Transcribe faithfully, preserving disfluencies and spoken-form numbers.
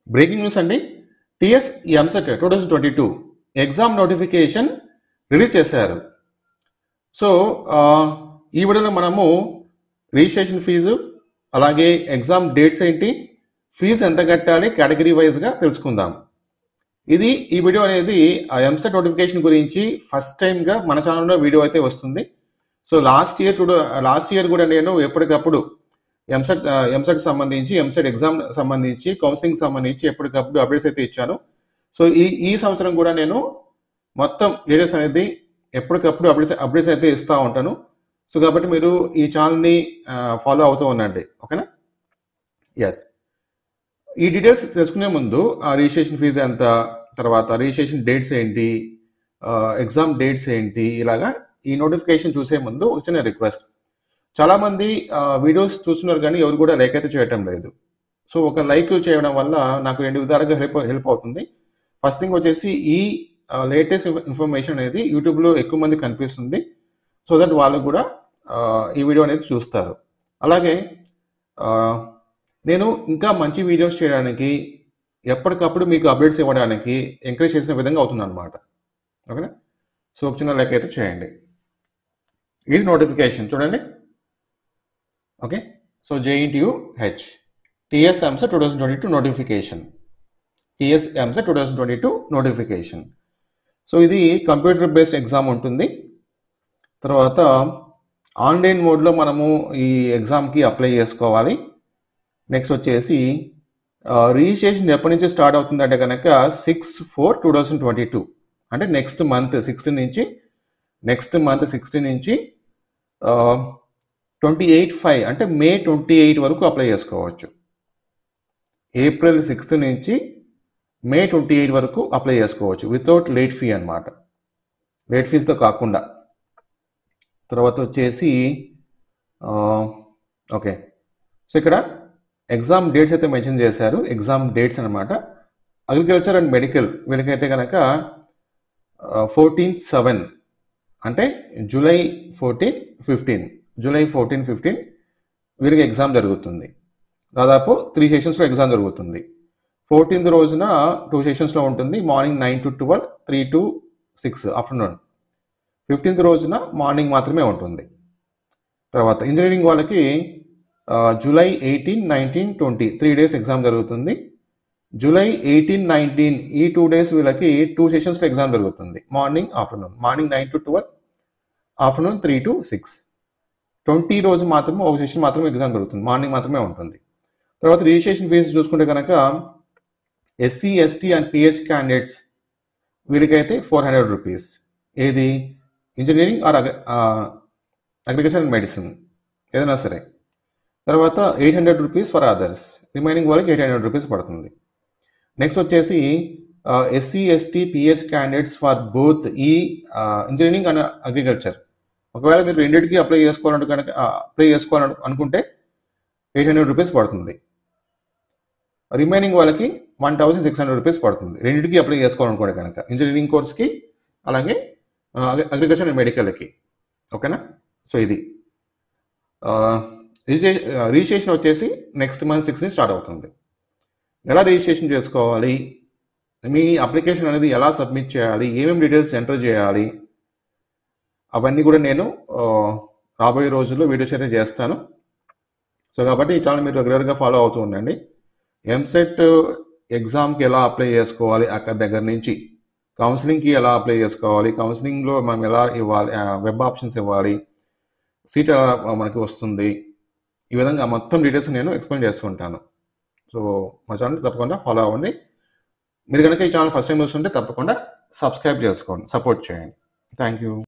Breaking news అండి. TS EAMCET two thousand twenty two exam notification release చేశారు. So ఈ వీడియోలో మనము రిజిస్ట్రేషన్ ఫీజు, అలాగే ఎగ్జామ్ డేట్స్ ఏంటి, ఫీజు ఎంత కట్టాలి కేటగిరీ వైజ్గా తెలుసుకుందాం. ఇది ఈ వీడియో అనేది ఎంసెట్ నోటిఫికేషన్ గురించి ఫస్ట్ టైంగా మన ఛానల్లో వీడియో అయితే వస్తుంది. So last year two last year కూడా నేను ఎప్పటికప్పుడు ఎంసెట్ ఎంసెట్ సంబంధించి ఎంసెట్ ఎగ్జామ్ సంబంధించి కౌన్సిలింగ్ సంబంధించి ఎప్పటికప్పుడు అప్డేట్స్ అయితే ఇచ్చాను. సో ఈ ఈ సంవత్సరం కూడా నేను మొత్తం డీటెయిల్స్ అనేది ఎప్పటికప్పుడు అప్డేట్స్ అప్డేట్స్ అయితే ఇస్తూ ఉంటాను. సో కాబట్టి మీరు ఈ ఛానల్ని ఫాలో అవుతూ ఉండండి, ఓకేనా? ఎస్, ఈ డీటెయిల్స్ తెలుసుకునే ముందు రిజిస్ట్రేషన్ ఫీజు ఎంత, తర్వాత రిజిస్ట్రేషన్ డేట్స్ ఏంటి, ఎగ్జామ్ డేట్స్ ఏంటి, ఇలాగా ఈ నోటిఫికేషన్ చూసే ముందు ఒక చిన్న రిక్వెస్ట్. చాలామంది వీడియోస్ చూస్తున్నారు కానీ ఎవరు కూడా లైక్ అయితే చేయటం లేదు. సో ఒక లైక్ చేయడం వల్ల నాకు రెండు విధాలుగా హెల్ప్ హెల్ప్ అవుతుంది. ఫస్ట్ థింగ్ వచ్చేసి ఈ లేటెస్ట్ ఇన్ఫర్మేషన్ అనేది యూట్యూబ్లో ఎక్కువ మంది కనిపిస్తుంది. సో దట్ వాళ్ళు కూడా ఈ వీడియో అనేది చూస్తారు. అలాగే నేను ఇంకా మంచి వీడియోస్ చేయడానికి, ఎప్పటికప్పుడు మీకు అప్డేట్స్ ఇవ్వడానికి ఎంకరేజ్ చేసిన విధంగా అవుతుంది అనమాట, ఓకేనా? సో ఒక చిన్న లైక్ అయితే చేయండి. ఇది నోటిఫికేషన్ చూడండి, ఓకే? So JNTU H TS EAMCET two thousand twenty two notification, TS EAMCET two thousand twenty two notification. So ఇది కంప్యూటర్ బేస్డ్ ఎగ్జామ్ ఉంటుంది. తర్వాత ఆన్లైన్ మోడ్లో మనము ఈ ఎగ్జామ్కి అప్లై చేసుకోవాలి. నెక్స్ట్ వచ్చేసి రిజిస్ట్రేషన్ ఎప్పటి నుంచి స్టార్ట్ అవుతుందంటే కనుక six four two thousand twenty two అంటే నెక్స్ట్ మంత్ సిక్స్టీన్ నుంచి నెక్స్ట్ మంత్ సిక్స్టీన్ నుంచి ట్వంటీ ఎయిట్ ఫైవ్ అంటే మే ట్వంటీ ఎయిట్ వరకు అప్లై చేసుకోవచ్చు. ఏప్రిల్ సిక్స్త్ నుంచి మే ట్వంటీ ఎయిట్ వరకు అప్లై చేసుకోవచ్చు వితౌట్ లేట్ ఫీ అనమాట, లేట్ ఫీజుతో కాకుండా. తర్వాత వచ్చేసి ఓకే, సో ఇక్కడ ఎగ్జామ్ డేట్స్ అయితే మెన్షన్ చేశారు. ఎగ్జామ్ డేట్స్ అనమాట. అగ్రికల్చర్ అండ్ మెడికల్ వీళ్ళకైతే కనుక ఫోర్టీన్త్ సెవెన్ అంటే July fourteen fifteen July fourteen fifteen వీరికి ఎగ్జామ్ జరుగుతుంది. దాదాపు త్రీ సెషన్స్లో ఎగ్జామ్ జరుగుతుంది. ఫోర్టీన్త్ రోజున టూ సెషన్స్లో ఉంటుంది, morning nine to twelve, three to six afternoon. Fifteenth రోజున మార్నింగ్ మాత్రమే ఉంటుంది. తర్వాత ఇంజనీరింగ్ వాళ్ళకి July eighteen nineteen twenty three days exam జరుగుతుంది. జూలై ఎయిటీన్ నైన్టీన్ ఈ టూ డేస్ వీళ్ళకి టూ సెషన్స్లో ఎగ్జామ్ జరుగుతుంది, morning afternoon. Morning nine to twelve, afternoon three to six. Twenty రోజు మాత్రమే ఒక సెషన్ మాత్రమే ఎగ్జామ్ జరుగుతుంది, మార్నింగ్ మాత్రమే ఉంటుంది. తర్వాత రిజిస్ట్రేషన్ ఫీజు చూసుకుంటే కనుక SC ST and PH candidates వీరికైతే ఫోర్ హండ్రెడ్ రూపీస్. ఏది engineering or agriculture and medicine ఏదైనా సరే. తర్వాత eight hundred rupees for others, remaining వాళ్ళకి ఎయిట్ హండ్రెడ్ రూపీస్ పడుతుంది. నెక్స్ట్ వచ్చేసి SC ST PH candidates for both ఈ ఇంజనీరింగ్ అండ్ అగ్రికల్చర్. ఒకవేళ మీరు రెండింటికి అప్లై చేసుకోవాలంటే కనుక అప్లై చేసుకోవాలను అనుకుంటే ఎయిట్ హండ్రెడ్ రూపీస్ పడుతుంది. రిమైనింగ్ వాళ్ళకి one thousand six hundred rupees పడుతుంది, రెండింటికి అప్లై చేసుకోవాలనుకోండి కనుక, ఇంజనీరింగ్ కోర్స్కి అలాగే అగ్రికల్చర్ అండ్ మెడికల్కి, ఓకేనా? సో ఇది రిజిస్ట్రే రిజిస్ట్రేషన్ వచ్చేసి నెక్స్ట్ మంత్ సిక్స్ నుంచి స్టార్ట్ అవుతుంది. ఎలా రిజిస్ట్రేషన్ చేసుకోవాలి, మీ అప్లికేషన్ అనేది ఎలా సబ్మిట్ చేయాలి, ఏమేమి డీటెయిల్స్ ఎంటర్ చేయాలి, అవన్నీ కూడా నేను రాబోయే రోజుల్లో వీడియోస్ అయితే చేస్తాను. సో కాబట్టి ఈ ఛానల్ మీరు రెగ్యులర్గా ఫాలో అవుతూ ఉండండి. ఎంసెట్ ఎగ్జామ్కి ఎలా అప్లై చేసుకోవాలి అక్కడ దగ్గర నుంచి, కౌన్సిలింగ్కి ఎలా అప్లై చేసుకోవాలి, కౌన్సిలింగ్లో మనం ఎలా ఇవ్వాలి, వెబ్ ఆప్షన్స్ ఇవ్వాలి, సీట్ ఎలా మనకి వస్తుంది, ఈ విధంగా మొత్తం డీటెయిల్స్ నేను ఎక్స్ప్లెయిన్ చేస్తూ ఉంటాను. సో మా ఛానల్ తప్పకుండా ఫాలో అవ్వండి. మీరు కనుక ఈ ఛానల్ ఫస్ట్ టైం చూస్తుంటే తప్పకుండా సబ్స్క్రైబ్ చేసుకోండి, సపోర్ట్ చేయండి. Thank you.